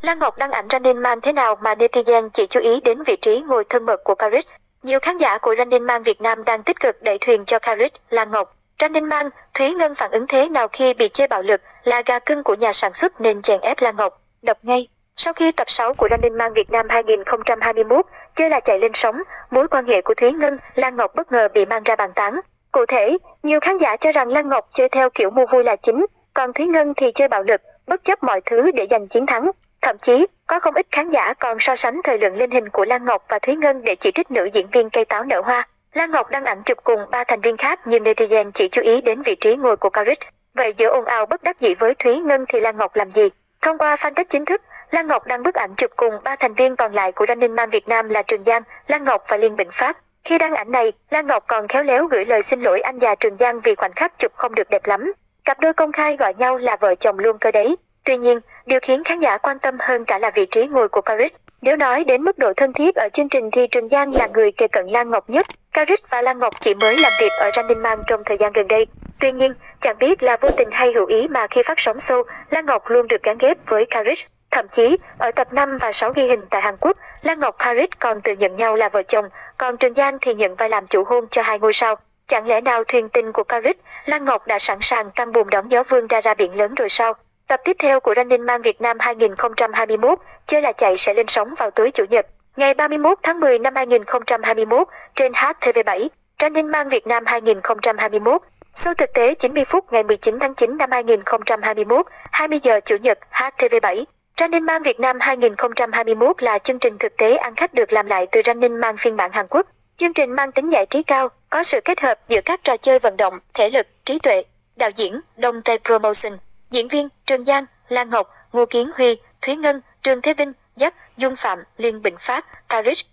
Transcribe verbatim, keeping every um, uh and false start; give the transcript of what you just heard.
Lan Ngọc đăng ảnh Running Man thế nào mà netizen chỉ chú ý đến vị trí ngồi thân mật của Karic. Nhiều khán giả của Running Man Việt Nam đang tích cực đẩy thuyền cho Karic, Lan Ngọc. Running Man, Thúy Ngân phản ứng thế nào khi bị chê bạo lực, là gà cưng của nhà sản xuất nên chèn ép Lan Ngọc. Đọc ngay. Sau khi tập sáu của Running Man Việt Nam hai nghìn không trăm hai mươi mốt, chơi là chạy lên sóng, mối quan hệ của Thúy Ngân, Lan Ngọc bất ngờ bị mang ra bàn tán. Cụ thể, nhiều khán giả cho rằng Lan Ngọc chơi theo kiểu mua vui là chính, còn Thúy Ngân thì chơi bạo lực, bất chấp mọi thứ để giành chiến thắng. Thậm chí, có không ít khán giả còn so sánh thời lượng lên hình của Lan Ngọc và Thúy Ngân để chỉ trích nữ diễn viên cây táo nở hoa. Lan Ngọc đăng ảnh chụp cùng ba thành viên khác nhưng netizen chỉ chú ý đến vị trí ngồi của Karic. Vậy giữa ồn ào bất đắc dĩ với Thúy Ngân thì Lan Ngọc làm gì? Thông qua fanpage chính thức, Lan Ngọc đăng bức ảnh chụp cùng ba thành viên còn lại của Running Man Việt Nam là Trường Giang, Lan Ngọc và Liên Bình Phát. Khi đăng ảnh này, Lan Ngọc còn khéo léo gửi lời xin lỗi anh già Trường Giang vì khoảnh khắc chụp không được đẹp lắm. Cặp đôi công khai gọi nhau là vợ chồng luôn cơ đấy. Tuy nhiên, điều khiến khán giả quan tâm hơn cả là vị trí ngồi của Karic. Nếu nói đến mức độ thân thiết ở chương trình thì Trường Giang là người kề cận Lan Ngọc nhất. Karic và Lan Ngọc chỉ mới làm việc ở Running Man trong thời gian gần đây. Tuy nhiên, chẳng biết là vô tình hay hữu ý mà khi phát sóng show, Lan Ngọc luôn được gắn ghép với Karic. Thậm chí, ở tập năm và sáu ghi hình tại Hàn Quốc, Lan Ngọc Karic còn tự nhận nhau là vợ chồng, còn Trường Giang thì nhận vai làm chủ hôn cho hai ngôi sao. Chẳng lẽ nào thuyền tình của Karic, Lan Ngọc đã sẵn sàng căng buồm đón gió vươn ra ra biển lớn rồi sao? Tập tiếp theo của Running Man Việt Nam hai nghìn không trăm hai mươi mốt, chơi là chạy sẽ lên sóng vào tối Chủ nhật, ngày ba mươi mốt tháng mười năm hai nghìn không trăm hai mươi mốt trên H T V bảy. Running Man Việt Nam hai nghìn không trăm hai mươi mốt, show thực tế chín mươi phút ngày mười chín tháng chín năm hai nghìn không trăm hai mươi mốt, hai mươi giờ Chủ nhật H T V bảy. Running Man Việt Nam hai nghìn không trăm hai mươi mốt là chương trình thực tế ăn khách được làm lại từ Running Man phiên bản Hàn Quốc. Chương trình mang tính giải trí cao, có sự kết hợp giữa các trò chơi vận động, thể lực, trí tuệ. Đạo diễn, Đông Tây Promotion. Diễn viên, Trường Giang, Lan Ngọc, Ngô Kiến Huy, Thúy Ngân, Trương Thế Vinh, Dấp, Dung Phạm, Liên Bình Phát, Karic.